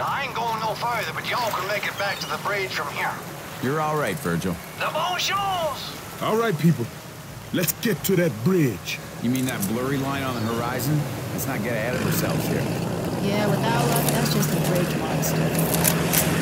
I ain't going no further, but y'all can make it back to the bridge from here. You're all right, Virgil. The bonjours! All right, people. Let's get to that bridge. You mean that blurry line on the horizon? Let's not get ahead of ourselves here. Yeah, without luck, that's just a bridge monster.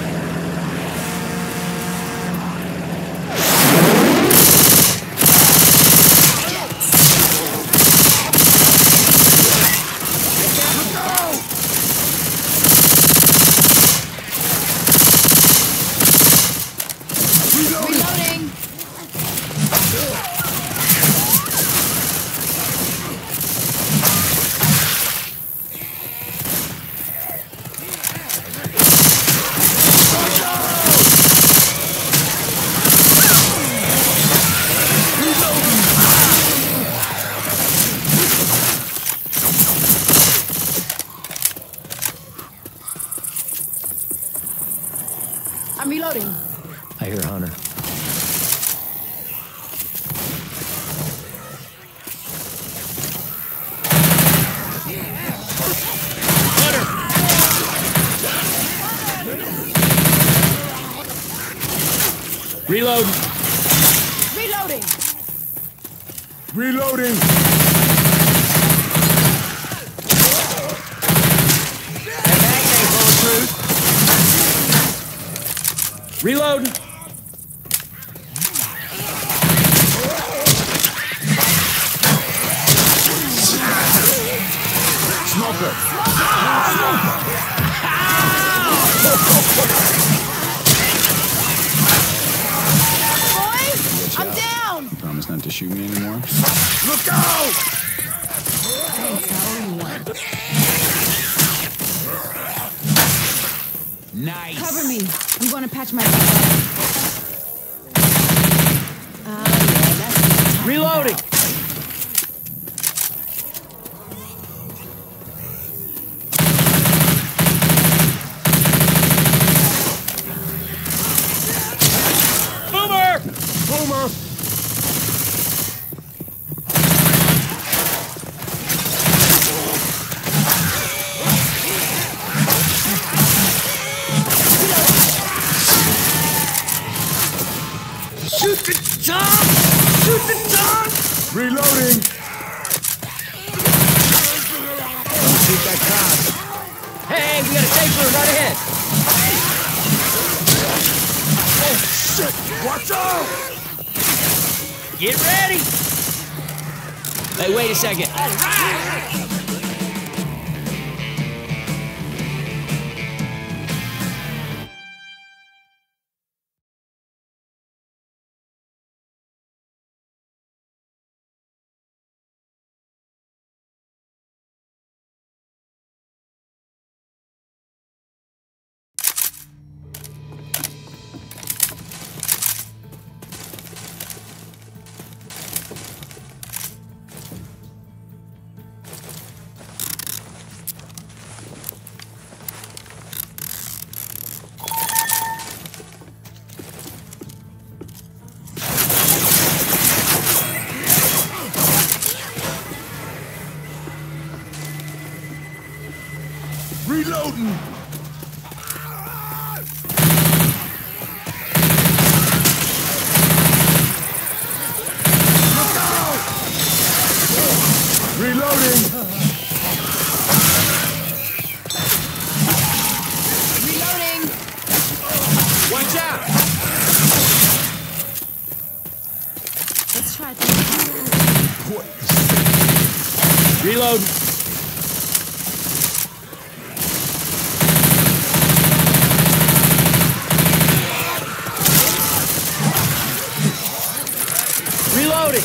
I'm reloading. I hear Hunter. Reload! Reloading! Reloading! Reload! Smoker! Boys, I'm down! You promise not to shoot me anymore? Look out! Nice! Cover me. We want to patch my back. Yeah, that's Reloading! Boomer! Boomer! Shoot the top! Shoot the top! Reloading! Don't shoot that cop. Hey, we got a safer right ahead. Oh, shit! Watch out! Get ready! Hey, wait a second. All right! Reloading! Look out! Reloading! reloading! Watch out! Let's try it. Reload! Reloading!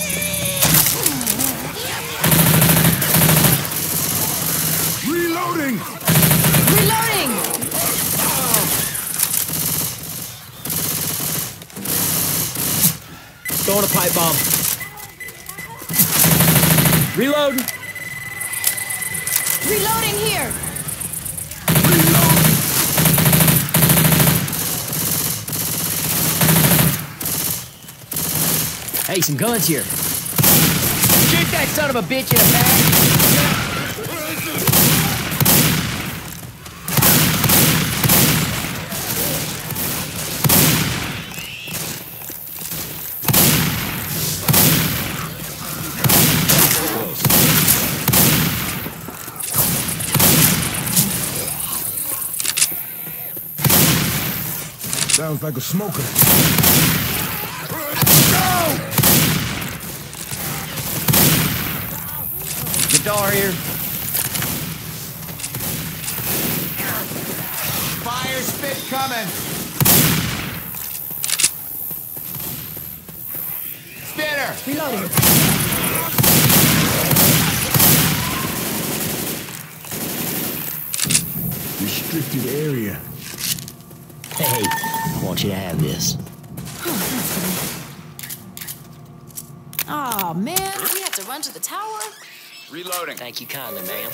Reloading! Reloading! Throwing a pipe bomb. Reload! Reloading here! Hey, some guns here. Shoot that son of a bitch in the back. Sounds like a smoker. Guitar here. Fire spit coming. Spitter. Reloading. Restricted area. Hey, I want you to have this. Aw, man. We have to run to the tower? Reloading. Thank you kindly, ma'am.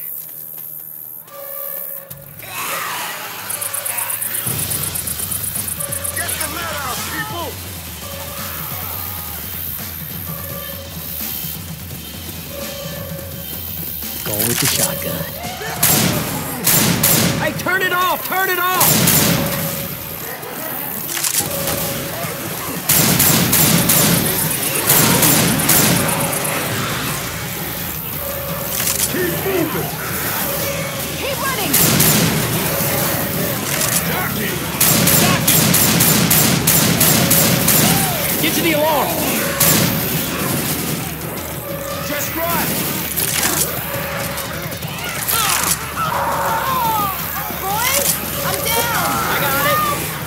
Get the net out, people! Going with the shotgun. Hey, turn it off! Turn it off! Keep moving. Keep running! Get to the alarm! Just run! Boys, I'm down! I got it!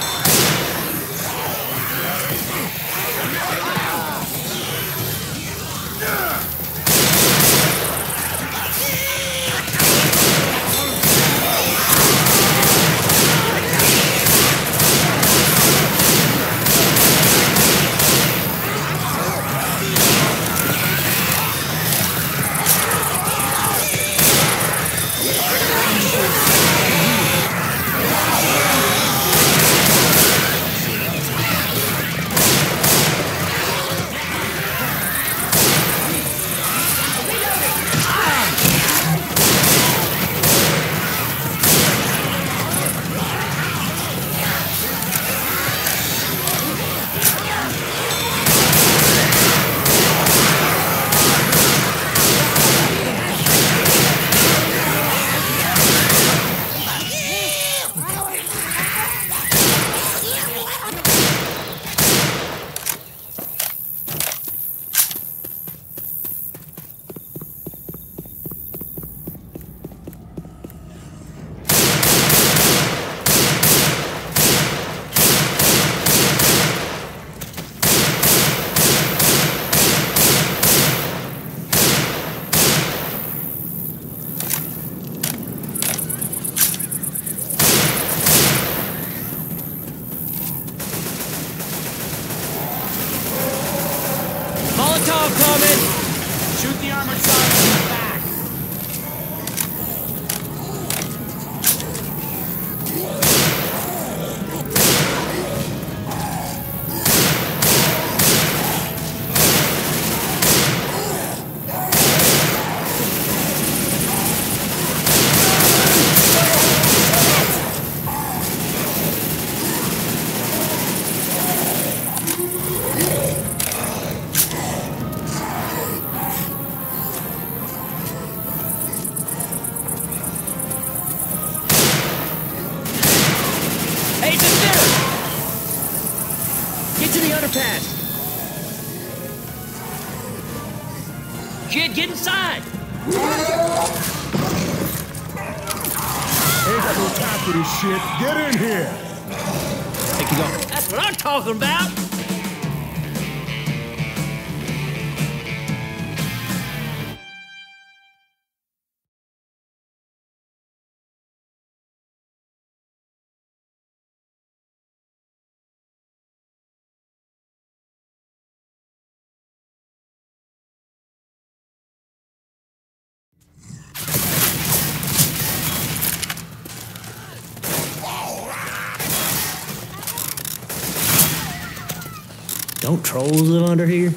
Molotov coming! Shoot the armored sergeant in the back! Hey, it's a spitter! Get to the underpass! Kid, get inside! Ain't got no time for this shit. Get in here. Take it off. That's what I'm talking about! Don't trolls live under here?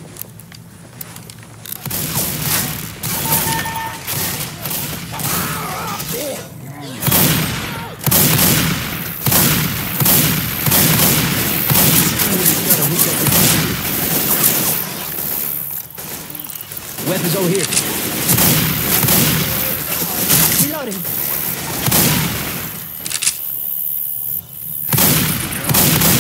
Weapons over here. Reloading.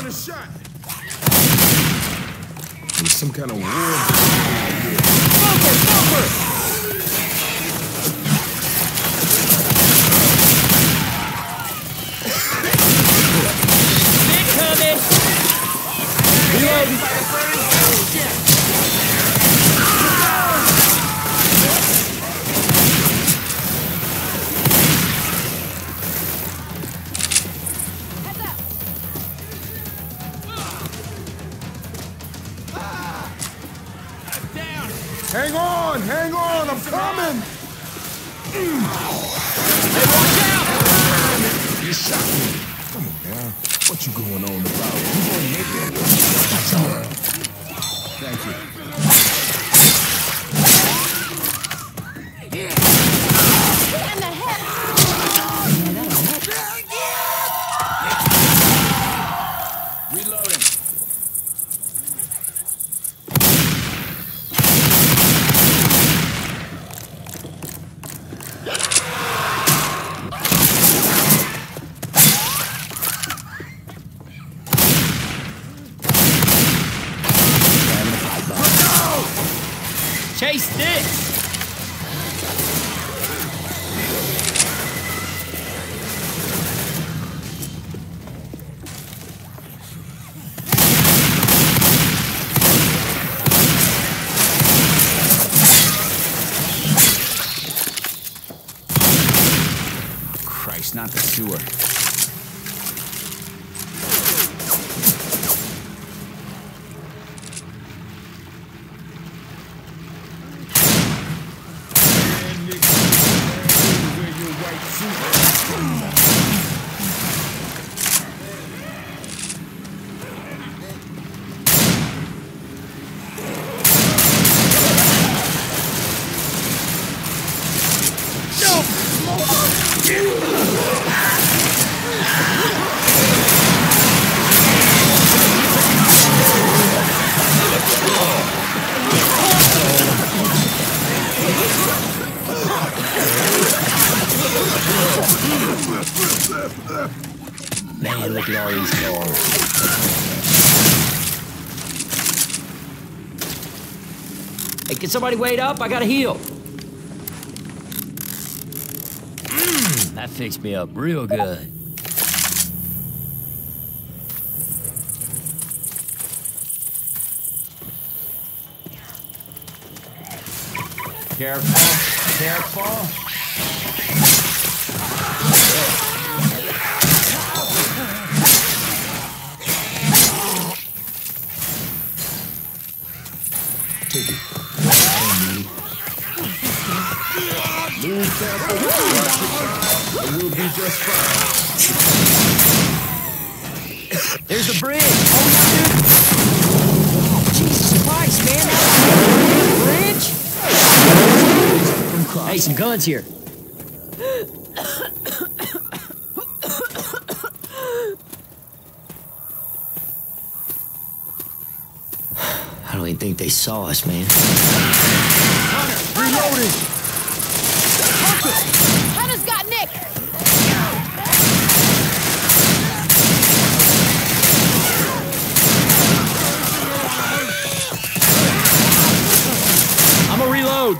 a shot. There's some kind of war. Incoming! Reloading! Hang on, I'm coming! Hey, watch out! You shot me. Come on, man. What you going on about? You gonna make that? Thank you. In the head. Reloading. Chase this! Christ, not the sewer. Man, look at all these cars. Hey, can somebody wait up? I gotta heal. That fixed me up real good. Careful. Careful. Take it. I don't need it. Move careful. And we'll be just fine. There's a bridge. Oh, dude. Jesus Christ, man. That was a bridge? Hey, some guns here. I don't even think they saw us, man. Reloading. Hunter's got Nick. I'm gonna reload.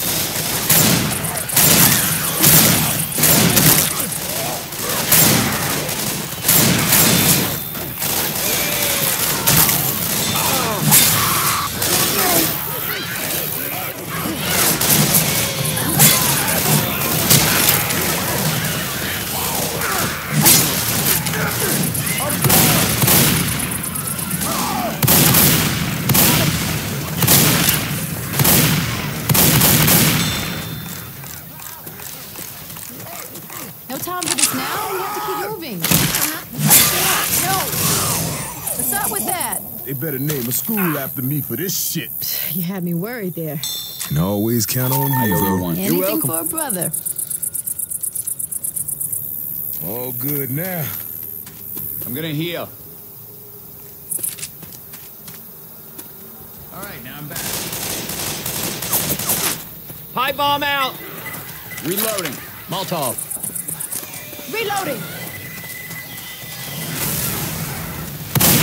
No time for this now. We have to keep moving. No. What's up with that? They better name a school after me for this shit. You had me worried there. Can always count on I you, owe you bro. one. Anything for a brother. All good now. I'm gonna heal. All right, now I'm back. Pipe bomb out. Reloading. Molotov. Reloading.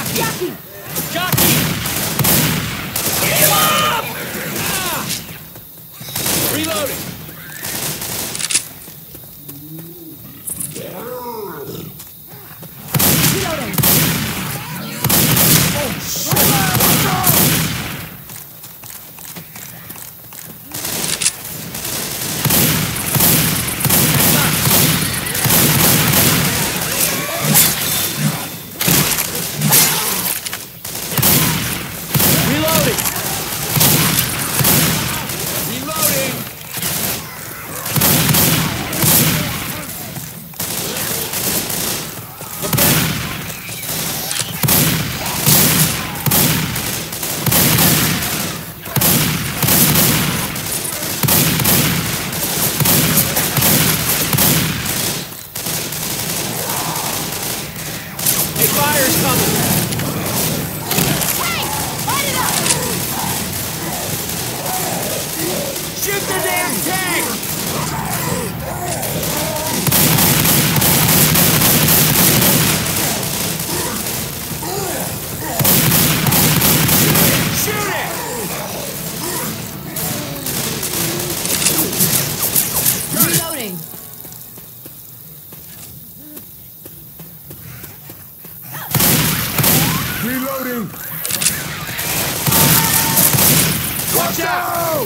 Jockey! Jockey! Get him up! Ah! Reloading! Reloading! Oh, shit! Fire's coming! Hey! Light it up! Shoot the damn tank! Shoot it! Reloading! Reloading! Watch out!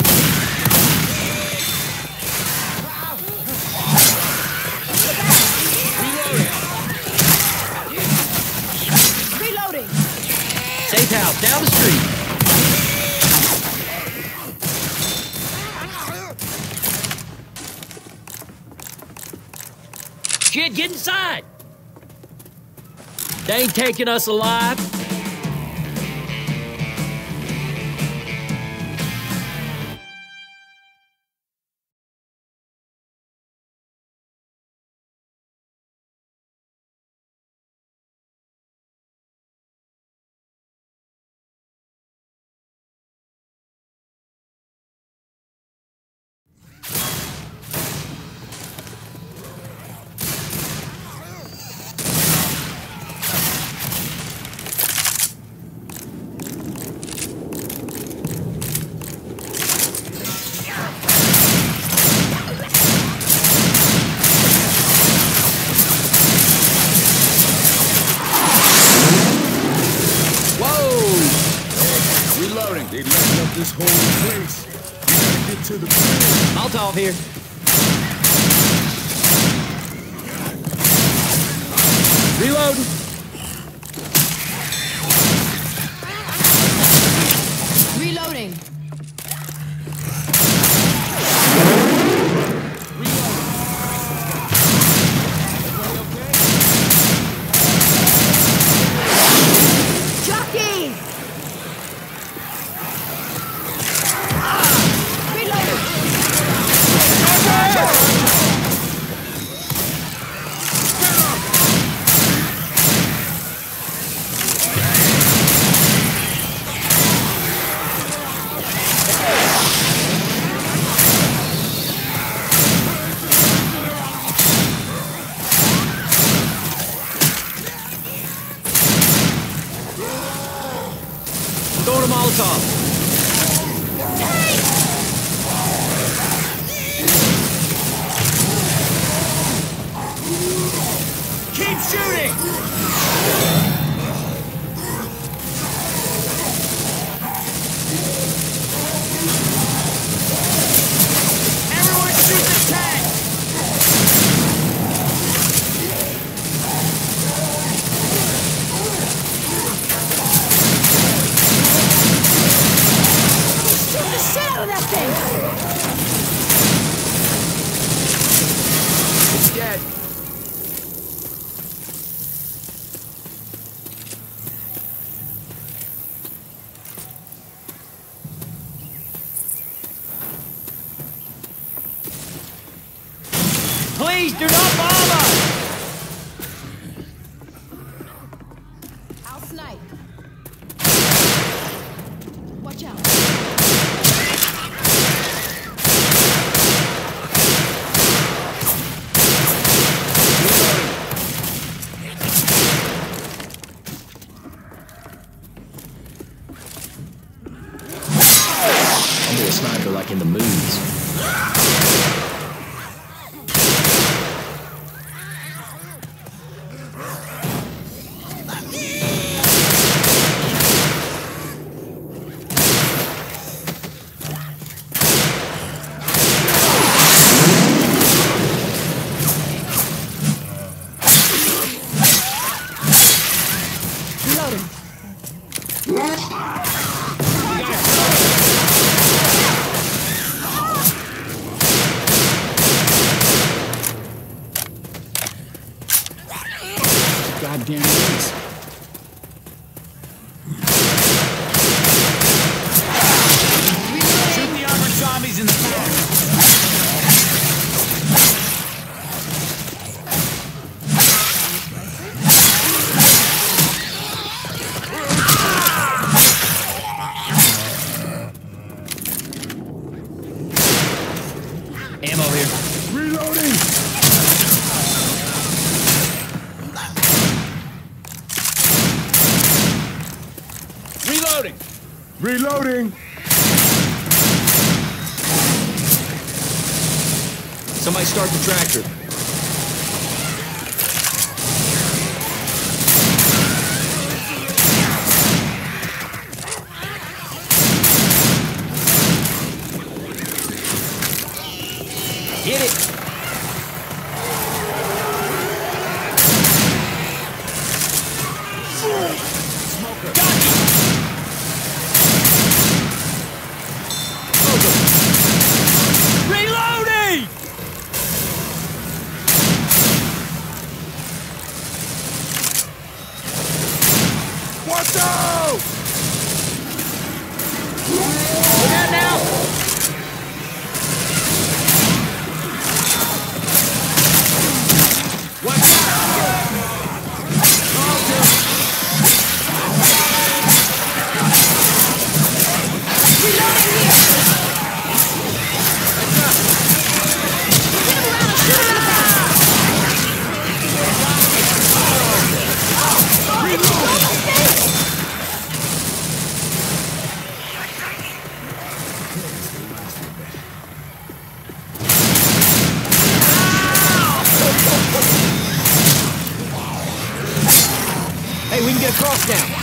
Reloading! Safe house, down the street. Shit, get inside! They ain't taking us alive. They lighten up this whole place. We gotta get to the crib. Molotov here. Reloading! Reloading! Jockey! Throwing a Molotov. Keep shooting! Everyone shoot the tank! Shoot the shit out of that thing! It's dead. Please do not bomb us! I'll snipe. Watch out. sniper like in the movies. Goddamn race. Shoot the armored zombies in the back. Ammo here. Reloading! Reloading. Reloading! Somebody start the tractor. Get it! Reloading! Watch out! Look out now! Hey, we can get across now.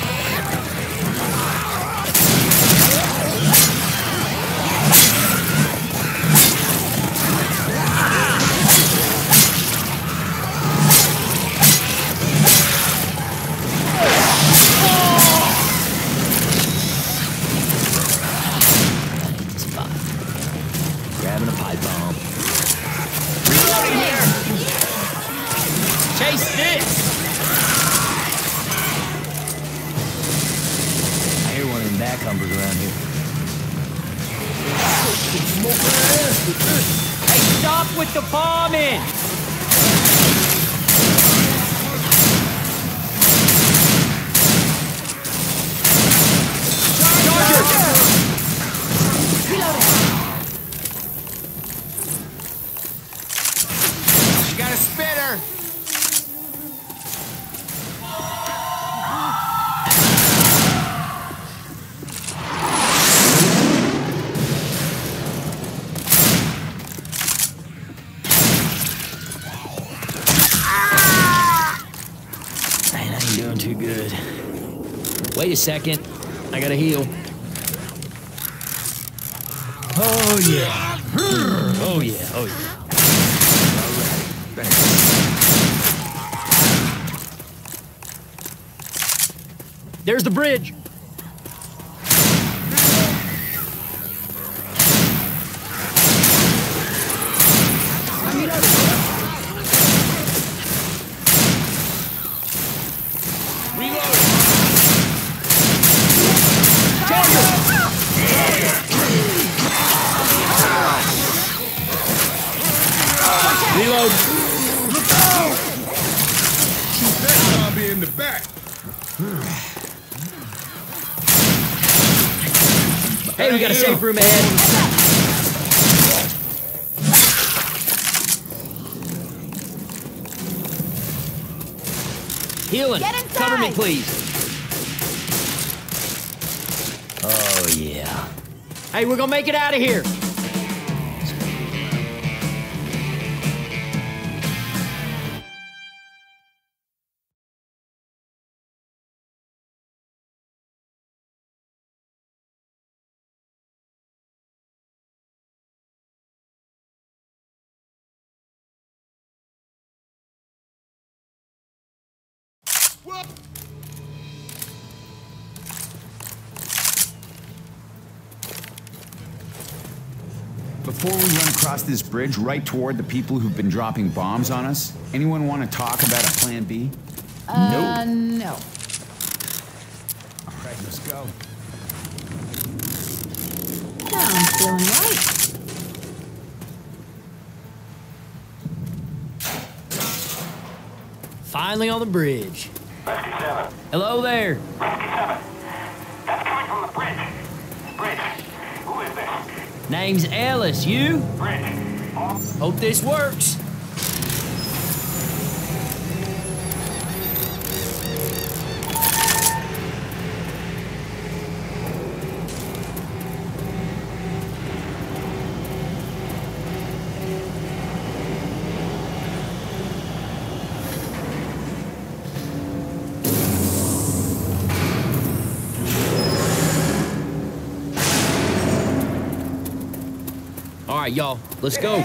Grabbing a pipe bomb. Reloading here! Chase this! I hear one of them backhumpers around here. Hey, stop with the bombing! Charger! You got a spitter. Man, I ain't doing too good. Wait a second. I gotta heal. Oh, yeah. Oh, yeah. Oh, yeah. There's the bridge. Reload. Look out! Shoot that zombie in the back. Hey, we got a safe room ahead. Healing. Get inside. Cover me, please. Oh, yeah. Hey, we're gonna make it out of here. Before we run across this bridge right toward the people who've been dropping bombs on us, anyone want to talk about a plan B? No. All right, let's go. Sounds feeling right. Finally on the bridge. Rescue 7. Hello there. Rescue 7. That's coming from the bridge. Bridge. Who is this? Name's Ellis. You? Bridge. Hope this works. All right, y'all, let's go.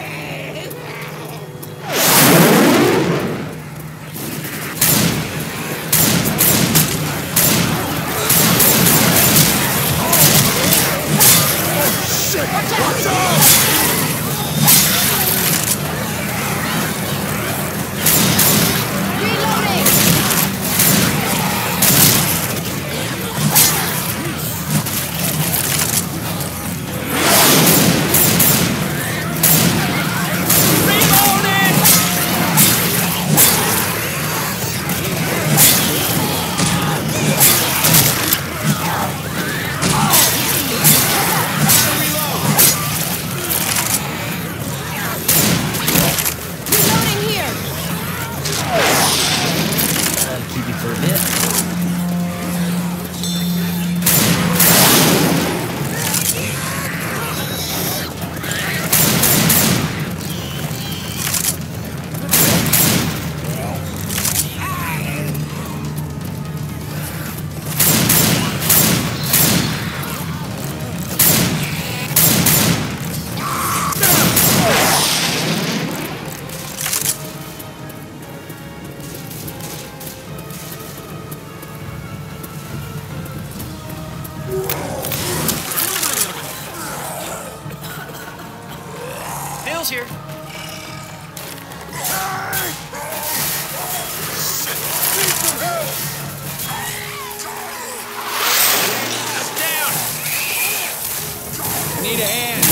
Keep you for a bit. Bill's here. Down. Need a hand.